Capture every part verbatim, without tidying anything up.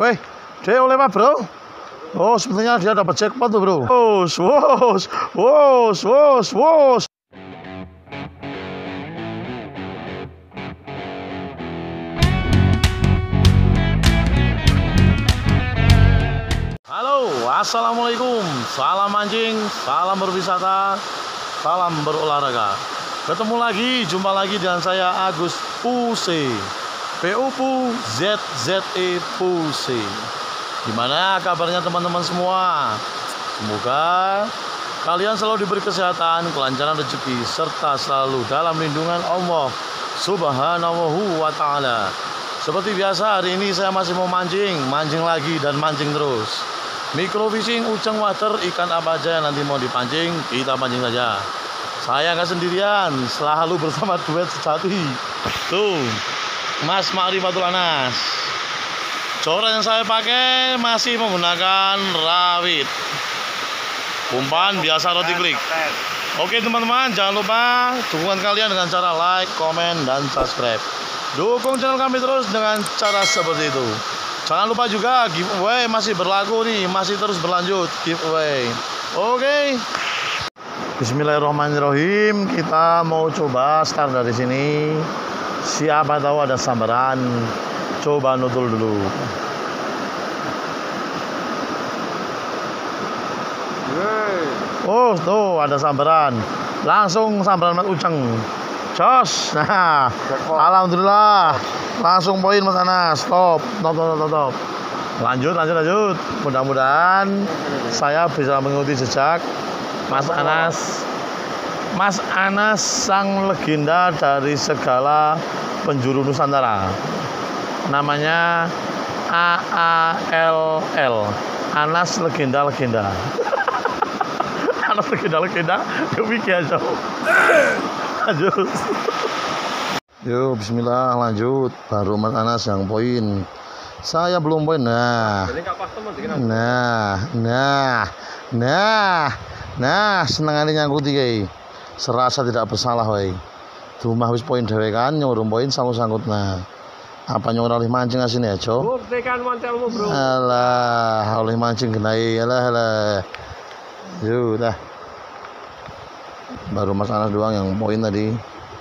Weh, dia oleh apa bro? Oh, sepertinya dia dapat jackpot tuh bro. Wos, wos, wos, wos, wos. Halo, assalamualaikum. Salam mancing, salam berwisata, salam berolahraga. Ketemu lagi, jumpa lagi dengan saya Agus Puse, P U P U Z Z E Puse. Gimana kabarnya teman-teman semua? Semoga kalian selalu diberi kesehatan, kelancaran rezeki, serta selalu dalam lindungan Allah Subhanahu wa Ta'ala. Seperti biasa, hari ini saya masih mau mancing, mancing lagi dan mancing terus. Micro fishing, ujang water, ikan apa aja yang nanti mau dipancing, kita pancing saja. Saya nggak sendirian, selalu bersama duet sejati. Tuh, Mas Ma'rifatul Anas. Coran yang saya pakai masih menggunakan rawit. Umpan biasa roti klik. Oke teman-teman, jangan lupa dukungan kalian dengan cara like, komen, dan subscribe. Dukung channel kami terus dengan cara seperti itu. Jangan lupa juga giveaway masih berlaku nih, masih terus berlanjut giveaway. Oke. Bismillahirrahmanirrahim. Kita mau coba start dari sini. Siapa tahu ada sambaran. Coba nutul dulu. Oh, tuh ada sambaran. Langsung sambaran Mas Uceng. Jos. Nah, alhamdulillah. Langsung poin Mas Anas. Stop. Stop, stop, stop, stop. Lanjut, lanjut, lanjut. Mudah-mudahan saya bisa mengikuti jejak Mas Anas. Mas Anas sang legenda dari segala penjuru Nusantara. Namanya A A L L, Anas legenda-legenda. Anas legenda-legenda. Demikian aja. Lanjut. Yuk, bismillah, lanjut. Baru Mas Anas yang poin. Saya belum poin. Nah. Nah, nah. Nah. Nah, seneng ini nyangkuti kae. Serasa tidak bersalah wae. Dumah wis poin dhewe kan, nyuruh poin sangkut-sangkut. Nah. Apa nyuruh oleh mancing asine ya, Jo? Buktikan mantelmu, Bro. Alah, oleh mancing genai. Alah, alah. Yuk, dah. Baru Mas Anas doang yang poin tadi.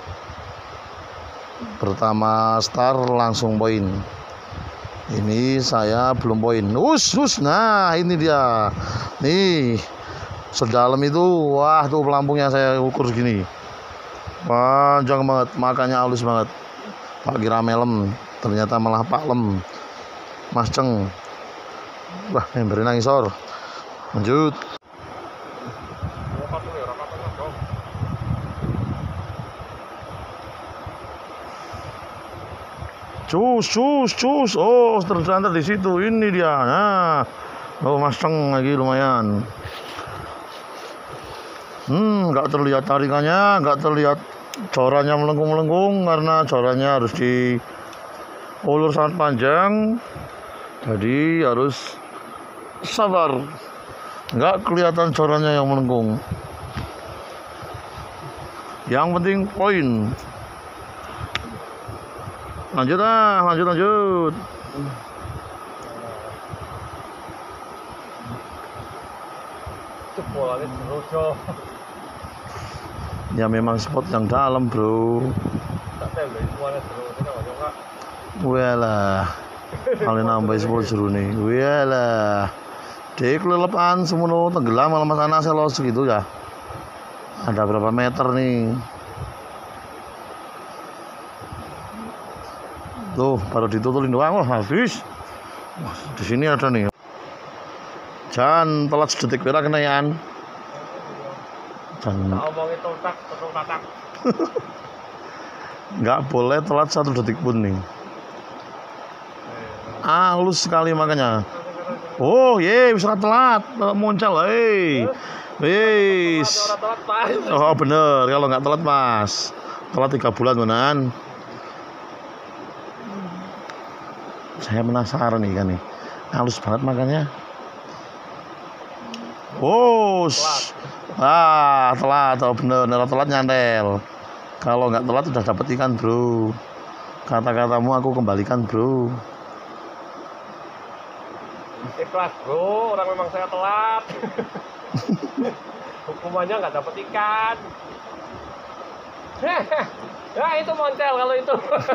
Pertama start langsung poin. Ini saya belum poin. Us, us. Nah, ini dia. Nih. Sedalam itu. Wah, tuh pelampungnya saya ukur segini. Panjang banget, makanya halus banget. Pak kira melem, ternyata malah Pak lem. Mas Ceng. Wah, emberin nangisor. Lanjut. Cus, cus, cus. Oh, ternyata di situ. Ini dia. Nah, oh Mas Ceng lagi lumayan. Hmm, nggak terlihat tarikannya, nggak terlihat corannya melengkung-melengkung karena corannya harus diulur sangat panjang. Jadi harus sabar. Nggak kelihatan corannya yang melengkung. Yang penting poin. Lanjut ah, lanjut lanjut. Ya memang spot yang dalam, Bro. Walah. Kali nambah sepuluh jeruni. Walah. Dek lelepan semono tenggelam malah Mas Anas los gitu ya. Ada berapa meter nih? Tuh, baru ditutulin doang loh habis. Wah, di sini ada nih. Jangan telat sedetik pira kenayaan. Dan nggak boleh telat satu detik pun nih. Halus sekali makanya. Oh ye, bisa telat, muncul, eh, wis. Oh bener, kalau nggak telat mas, telat tiga bulan beneran. Saya penasaran nih kan nih, halus banget makanya. Oh, ah telat, oh bener, bener telat nyandel. Kalau nggak telat udah dapet ikan bro. Kata-katamu aku kembalikan bro. Ikhlas bro, orang memang saya telat. Hukumannya nggak dapat ikan. Ya itu moncel kalau itu.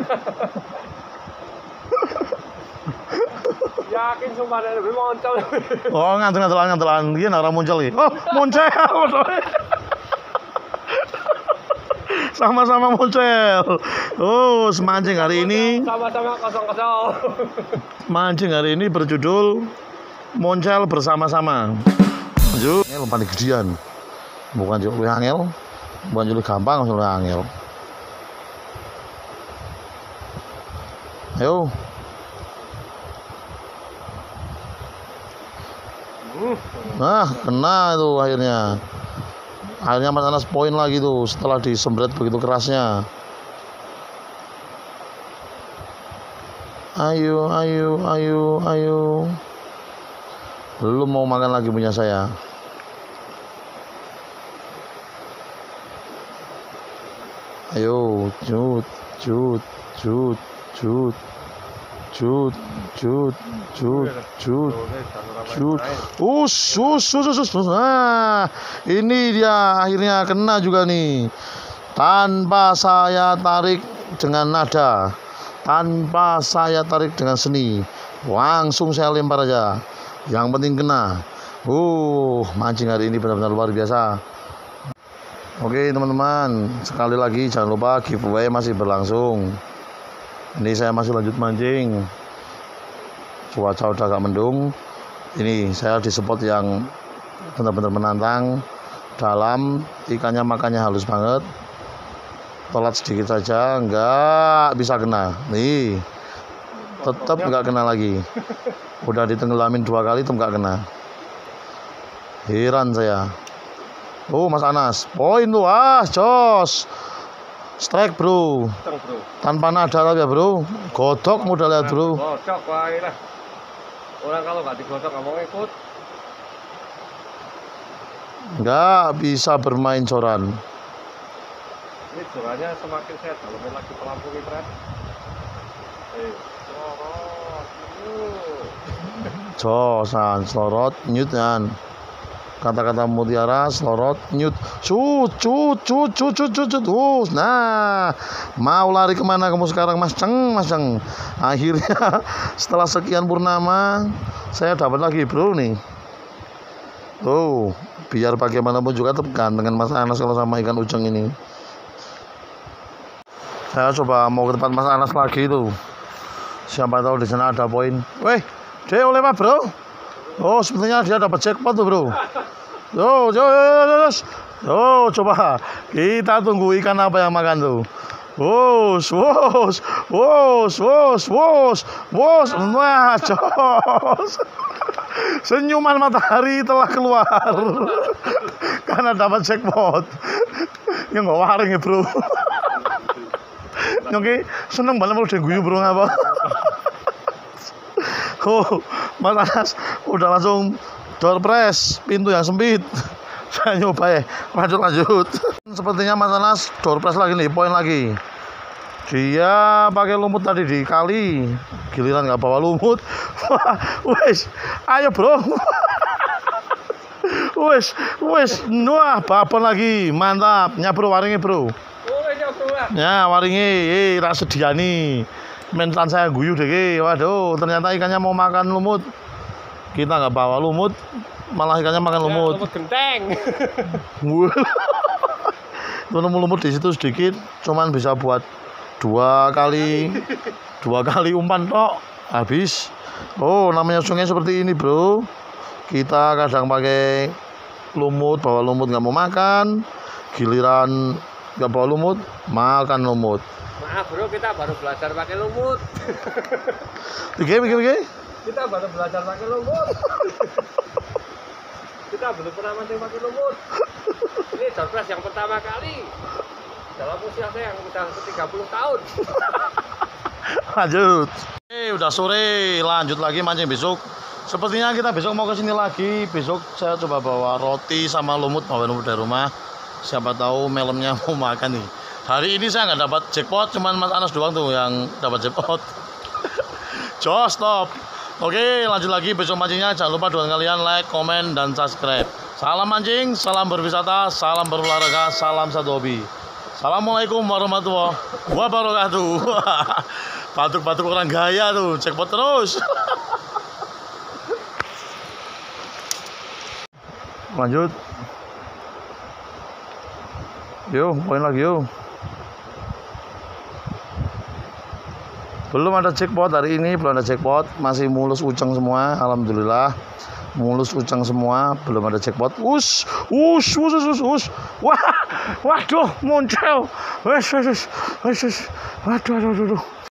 Yakin sumpah ada lebih moncel. Oh ngantul ngantul ngantul dia orang muncul nih. Oh muncul. Sama-sama muncul. Oh semancing hari ini. Sama-sama kosong-kosong. Mancing hari ini berjudul Moncel bersama-sama. Lanjut. Ini lompat gedean. Bukan juga angel. Bukan juga gampang, maksudnya angel. Ayo. Nah, kena itu akhirnya. Akhirnya Mas Anas poin lagi tuh setelah disembret begitu kerasnya. Ayo, ayo, ayo, ayo. Belum mau makan lagi punya saya. Ayo, cut, cut, cut, cut, cut, cut, cut, cut, cut. Us, us, us, us, us. Nah, ini dia akhirnya kena juga nih. Tanpa saya tarik dengan nada, tanpa saya tarik dengan seni, langsung saya lempar aja. Yang penting kena. Uh, mancing hari ini benar-benar luar biasa. Oke teman-teman, sekali lagi jangan lupa giveaway masih berlangsung. Ini saya masih lanjut mancing. Cuaca udah agak mendung. Ini saya di spot yang benar-benar menantang. Dalam, ikannya makannya halus banget. Tolat sedikit saja, nggak bisa kena. Nih, tetap nggak kena lagi. Udah ditenggelamin dua kali, tetap nggak kena. Heran saya. Oh Mas Anas, poin tuh, ah jos. Strike bro. Teng, bro. Tanpa nada tapi ya bro. Godok modal lihat bro. Godok wae lah. Orang kalau nggak digodok nggak mau ikut. Nggak bisa bermain coran. Ini jorannya semakin saya dalamin lagi pelampung ini Fred. Eh, sorot. Josan, slorot, nyutnya. Kata-kata mutiara, slorot, nyut, cut, cut, cut, cut, cut, cut, cut. Uh, nah, mau lari kemana kamu sekarang, Mas Ceng, Mas Ceng? Akhirnya setelah sekian purnama, saya dapat lagi bro nih. Oh, biar bagaimanapun juga tetap dengan Mas Anas kalau sama ikan ujung ini. Saya coba mau ke tempat Mas Anas lagi tuh. Siapa tahu di sana ada poin. Weh, dia oleh apa bro? Oh, sepertinya dia dapat jackpot tuh bro. Yo, yo, yo, yo, yo. Oh, coba kita tunggu ikan apa yang makan tuh. Wos, wos, wos, wos, wos, wos. Wah, jos. Senyuman matahari telah keluar karena dapat jackpot. Yang nggak waring ya bro. Oke, seneng banget kalau udah guyu bro ngapa? Oh, Mas Anas udah langsung door press, pintu yang sempit. Saya nyoba ya, lanjut lanjut. Sepertinya Mas Anas door press lagi nih, poin lagi. Dia pakai lumut tadi di kali, giliran nggak bawa lumut. Wes, ayo bro. Wes, wes, wah babon lagi, mantap. Nyabro waringnya bro. Ya waringnya, eh rasa sediani. Mentan saya guyu deh, waduh ternyata ikannya mau makan lumut. Kita nggak bawa lumut, malah ikannya makan lumut. Ya, lumut genteng. Lumut-lumut di situ sedikit, cuman bisa buat dua kali, dua kali umpan tok, habis. Oh namanya sungai seperti ini bro. Kita kadang pakai lumut, bawa lumut nggak mau makan, giliran nggak bawa lumut, makan lumut. Maaf bro, kita baru belajar pakai lumut. Oke, oke, oke. Kita baru belajar pakai lumut. Kita belum pernah mancing pakai lumut. Ini surprise yang pertama kali dalam usia saya yang udah tiga puluh tahun. Lanjut. Eh, udah sore, lanjut lagi mancing besok. Sepertinya kita besok mau ke sini lagi. Besok saya coba bawa roti sama lumut, bawa lumut dari rumah. Siapa tahu malamnya mau makan nih. Hari ini saya nggak dapat jackpot, cuman Mas Anas doang tuh yang dapat jackpot. Jos, stop. Oke, lanjut lagi besok mancingnya. Jangan lupa dengan kalian like, komen, dan subscribe. Salam mancing, salam berwisata, salam berolahraga, salam satu hobi. Assalamualaikum warahmatullahi wabarakatuh. Batuk-batuk orang gaya tuh, jackpot terus. Lanjut. Yuk, poin lagi yuk. Belum ada jackpot hari ini, belum ada jackpot, masih mulus uceng semua, alhamdulillah. Mulus uceng semua, belum ada jackpot. Us, us, us, us, us. Wah, waduh, muncul. Wes, wes, wes, wes. Waduh, waduh, waduh.